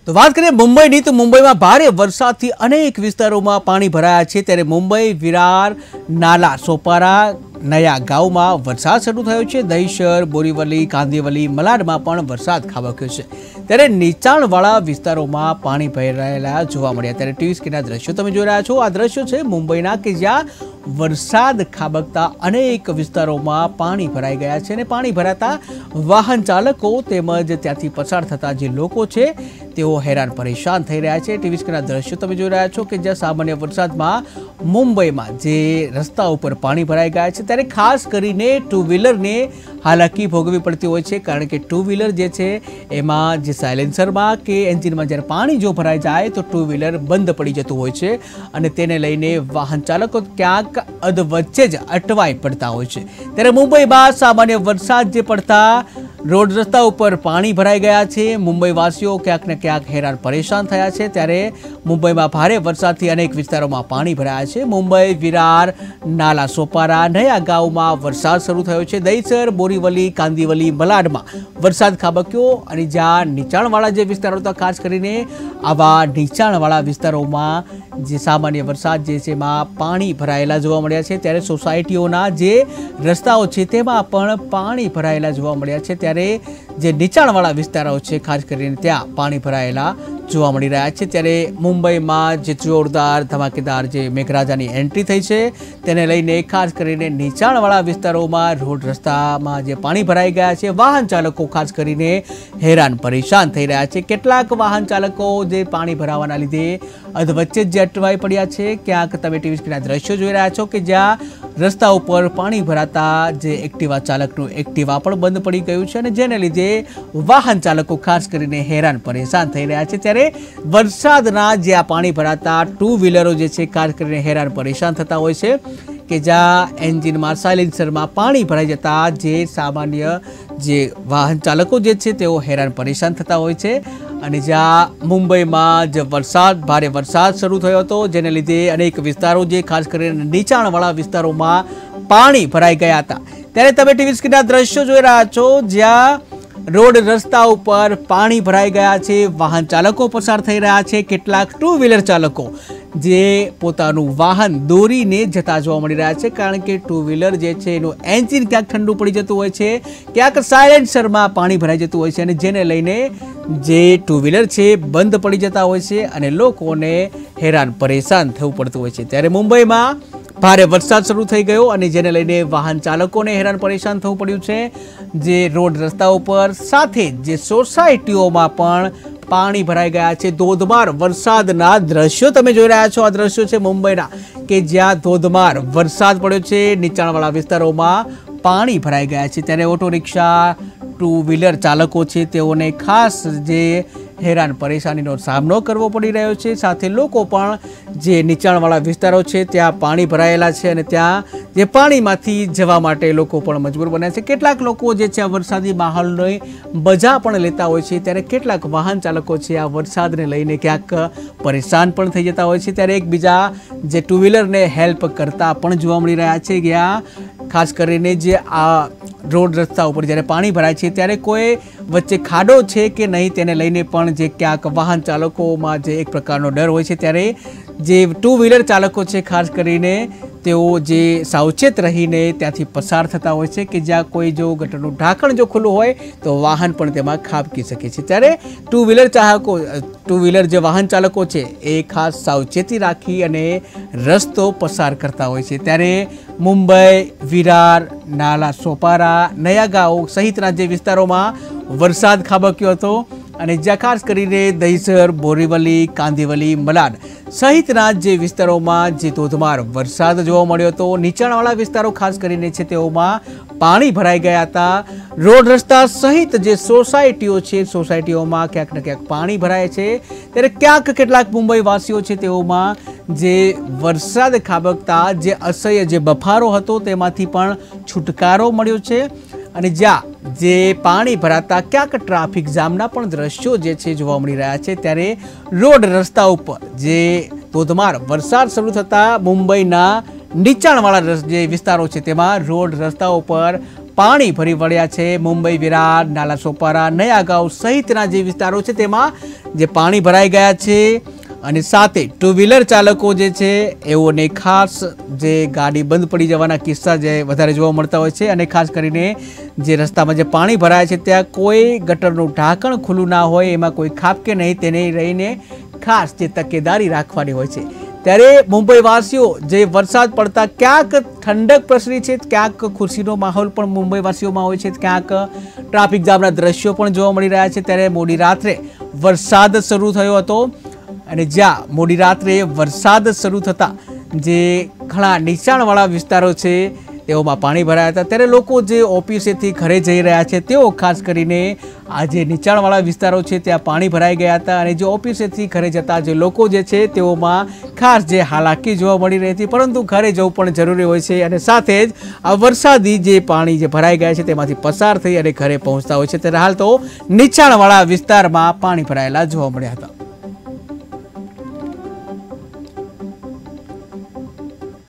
તો વાત કરીએ મુંબઈની તો મુંબઈમાં ભારે વરસાદથી અનેક વિસ્તારોમાં પાણી ભરાયા છે। ત્યારે મુંબઈ વિરાર નાલા સોપારા નયા ગામમાં વરસાદ શરૂ થયો છે। દહીસર બોરીવલી કાંદિવલી મલાડમાં પણ વરસાદ ખાબક્યો છે। ત્યારે નીચાણવાળા વિસ્તારોમાં પાણી ભરાયેલા જોવા મળ્યા। ત્યારે ટીવી સ્ક્રીનના દ્રશ્યો તમે જોઈ રહ્યા છો। આ દ્રશ્યો છે મુંબઈના કે જ્યાં વરસાદ ખાબકતા અનેક વિસ્તારોમાં પાણી ભરાઈ ગયા છે અને પાણી ભરાતા વાહન ચાલકો તેમજ ત્યાંથી પસાર થતા જે લોકો છે તેઓ હેરાન પરેશાન થઈ રહ્યા છે। ટીવી સ્ક્રીનના દ્રશ્યો તમે જોઈ રહ્યા છો કે જ્યાં સામાન્ય વરસાદમાં મુંબઈમાં જે રસ્તા ઉપર પાણી ભરાઈ ગયા છે ત્યારે ખાસ કરીને ટુ વ્હીલરને હાલાકી ભોગવવી પડતી હોય છે, કારણ કે ટુ વ્હીલર જે છે એમાં જે સાયલેન્સરમાં કે એન્જિનમાં જ્યારે પાણી જો ભરાઈ જાય તો ટુ વ્હીલર બંધ પડી જતું હોય છે અને તેને લઈને વાહન ચાલકો ક્યાંક અધવચ્ચે જ અટવાઈ પડતા હોય છે। ત્યારે મુંબઈમાં સામાન્ય વરસાદ જે પડતા રોડ રસ્તા ઉપર પાણી ભરાઈ ગયા છે। મુંબઈવાસીઓ ક્યાંક ને ક્યાંક હેરાન પરેશાન થયા છે। ત્યારે મુંબઈમાં ભારે વરસાદથી અનેક વિસ્તારોમાં પાણી ભરાયા છે। મુંબઈ વિરાર નાલા સોપારા નયા ગામમાં વરસાદ શરૂ થયો છે। દહીસર બોરીવલી કાંદિવલી મલાડમાં વરસાદ ખાબક્યો અને જ્યાં નીચાણવાળા જે વિસ્તારો હતા ખાસ કરીને આવા નીચાણવાળા વિસ્તારોમાં જે સામાન્ય વરસાદ જે છે એમાં પાણી ભરાયેલા જોવા મળ્યા છે। ત્યારે સોસાયટીઓના જે રસ્તાઓ છે તેમાં પણ પાણી ભરાયેલા જોવા મળ્યા છે। ત્યારે જે નીચાણવાળા વિસ્તારો છે ખાસ કરીને ત્યાં પાણી ભરાયેલા જોવા મળી રહ્યા છે। ત્યારે મુંબઈમાં જે જોરદાર ધમાકેદાર જે મેઘરાજાની એન્ટ્રી થઈ છે તેને લઈને ખાસ કરીને નીચાણવાળા વિસ્તારોમાં રોડ રસ્તામાં જે પાણી ભરાઈ ગયા છે વાહન ચાલકો ખાસ કરીને હેરાન પરેશાન થઈ રહ્યા છે। કેટલાક વાહન ચાલકો જે પાણી ભરાવાના લીધે અધવચ્ચે જ અટવાઈ પડ્યા છે। ક્યાંક તમે ટીવી સ્ક્રીનના દ્રશ્યો જોઈ રહ્યા છો કે જ્યાં રસ્તા ઉપર પાણી ભરાતા જે એક્ટિવા ચાલકનું એક્ટિવા પણ બંધ પડી ગયું છે અને જેને લીધે વાહન ચાલકો ખાસ કરીને હેરાન પરેશાન થઈ રહ્યા છે। ત્યારે વરસાદના જે આ પાણી ભરાતા ટુ વ્હીલરો જે છે ખાસ કરીને હેરાન પરેશાન થતા હોય છે કે જ્યાં એન્જિનમાં સાયલેન્સરમાં પાણી ભરાઈ જતા જે સામાન્ય જે વાહન ચાલકો જે છે તેઓ હેરાન પરેશાન થતા હોય છે। અને જ્યાં મુંબઈમાં જે ભારે વરસાદ શરૂ થયો હતો જેને લીધે અનેક વિસ્તારો જે ખાસ કરીને નીચાણવાળા વિસ્તારોમાં પાણી ભરાઈ ગયા હતા। ત્યારે તમે ટીવી સ્ક્રીનના દ્રશ્યો જોઈ રહ્યા છો જ્યાં રોડ રસ્તા ઉપર પાણી ભરાઈ ગયા છે, વાહન ચાલકો પસાર થઈ રહ્યા છે। કેટલાક ટુ વ્હીલર ચાલકો જે પોતાનું વાહન દોરીને જતા જોવા મળી રહ્યા છે, કારણ કે ટુ વ્હીલર જે છે એનું એન્જિન ક્યાંક ઠંડુ પડી જતું હોય છે, ક્યાંક સાયલેન્સરમાં પાણી ભરાઈ જતું હોય છે અને જેને લઈને જે ટુ વ્હીલર છે બંધ પડી જતા હોય છે અને લોકોને હેરાન પરેશાન થવું પડતું હોય છે। ત્યારે મુંબઈમાં ભારે વરસાદ શરૂ થઈ ગયો અને જેને લઈને વાહન ચાલકોને હેરાન પરેશાન થવું પડ્યું છે। જે રોડ રસ્તા ઉપર સાથે જે સોસાયટીઓમાં પણ પાણી ભરાઈ ગયા છે। ધોધમાર વરસાદના દ્રશ્યો તમે જોઈ રહ્યા છો। આ દ્રશ્યો છે મુંબઈના કે જ્યાં ધોધમાર વરસાદ પડ્યો છે, નીચાણવાળા વિસ્તારોમાં પાણી ભરાઈ ગયા છે। ત્યારે ઓટો રિક્ષા ટુ વ્હીલર ચાલકો છે તેઓને ખાસ જે હેરાન પરેશાનીનો સામનો કરવો પડી રહ્યો છે। સાથે લોકો પણ જે નીચાણવાળા વિસ્તારો છે ત્યાં પાણી ભરાયેલા છે અને ત્યાં જે પાણીમાંથી જવા માટે લોકો પણ મજબૂર બન્યા છે। કેટલાક લોકો જે છે આ વરસાદી માહોલની મજા પણ લેતા હોય છે, ત્યારે કેટલાક વાહન ચાલકો છે આ વરસાદને લઈને ક્યાંક પરેશાન પણ થઈ જતા હોય છે। ત્યારે એકબીજા જે ટુ વ્હીલરને હેલ્પ કરતા પણ જોવા મળી રહ્યા છે। જ્યાં ખાસ કરીને જે આ રોડ રસ્તા ઉપર જ્યારે પાણી ભરાય છે ત્યારે કોઈ વચ્ચે ખાડો છે કે નહીં તેને લઈને પણ જે ક્યાંક વાહન ચાલકોમાં જે એક પ્રકારનો ડર હોય છે। ત્યારે જે ટુ વ્હીલર ચાલકો છે ખાસ કરીને તેઓ જે સાવચેત રહીને ત્યાંથી પસાર થતા હોય છે કે જ્યાં કોઈ જો ગટરનું ઢાંકણ જો ખુલ્લું હોય તો વાહન પણ તેમાં ખાબકી શકે છે। ત્યારે ટુ વ્હીલર જે વાહન ચાલકો છે એ ખાસ સાવચેતી રાખી અને રસ્તો પસાર કરતા હોય છે। ત્યારે મુંબઈ વિરાર નાલા સોપારા નયા ગાંવ સહિતના જે વિસ્તારોમાં વરસાદ ખાબક્યો હતો અને જ્યાં ખાસ કરીને દહીસર બોરીવલી કાંદિવલી મલાડ સહિતના જે વિસ્તારોમાં જે ધોધમાર વરસાદ જોવા મળ્યો હતો। નીચાણવાળા વિસ્તારો ખાસ કરીને છે તેઓમાં પાણી ભરાઈ ગયા હતા। રોડ રસ્તા સહિત જે સોસાયટીઓ છે સોસાયટીઓમાં ક્યાંક ને ક્યાંક પાણી ભરાય છે। ત્યારે ક્યાંક કેટલાક મુંબઈવાસીઓ છે તેઓમાં જે વરસાદ ખાબકતા જે અસહ્ય જે બફારો હતો તેમાંથી પણ છુટકારો મળ્યો છે અને જ્યાં જે પાણી ભરાતા ક્યાંક ટ્રાફિક જામના પણ દ્રશ્યો જે છે જોવા મળી રહ્યા છે। ત્યારે રોડ રસ્તા ઉપર જે ધોધમાર વરસાદ શરૂ થતા મુંબઈના નીચાણવાળા જે વિસ્તારો છે તેમાં રોડ રસ્તાઓ પર પાણી ફરી વળ્યા છે. મુંબઈ, વિરાર, નાલા સોપારા, નયાગાંવ સહિતના જે વિસ્તારો છે તેમાં જે પાણી ભરાઈ ગયા છે અને સાથે ટુ વ્હીલર ચાલકો જે છે એઓને ખાસ જે ગાડી બંધ પડી જવાના કિસ્સા જે વધારે જોવા મળતા હોય છે અને ખાસ કરીને જે રસ્તામાં જે પાણી ભરાય છે ત્યાં કોઈ ગટરનું ઢાંકણ ખુલ્લું ના હોય, એમાં કોઈ ખાબકે નહીં, તેને રહીને ખાસ જે તકેદારી રાખવાની હોય છે. ત્યારે મુંબઈવાસીઓ જે વરસાદ પડતા ક્યાંક ઠંડક પ્રસરી છે, ક્યાંક ખુશીનો માહોલ પણ મુંબઈવાસીઓમાં હોય છે, ક્યાંક ટ્રાફિક જામના દ્રશ્યો પણ જોવા મળી રહ્યા છે. ત્યારે મોડી રાત્રે વરસાદ શરૂ થયો હતો અને જ્યાં મોડી રાત્રે વરસાદ શરૂ થતાં જે ઘણા નીચાણવાળા વિસ્તારો છે તેઓમાં પાણી ભરાયા હતા. ત્યારે લોકો જે ઓફિસેથી ઘરે જઈ રહ્યા છે તેઓ ખાસ કરીને આ જે નીચાણવાળા વિસ્તારો છે ત્યાં પાણી ભરાઈ ગયા હતા અને જે ઓફિસેથી ઘરે જતા જે લોકો જે છે તેઓમાં ખાસ જે હાલાકી જોવા મળી રહી હતી. પરંતુ ઘરે જવું પણ જરૂરી હોય છે અને સાથે જ આ વરસાદી જે પાણી જે ભરાઈ ગયા છે તેમાંથી પસાર થઈ અને ઘરે પહોંચતા હોય છે. ત્યારે હાલ તો નીચાણવાળા વિસ્તારમાં પાણી ભરાયેલા જોવા મળ્યા હતા.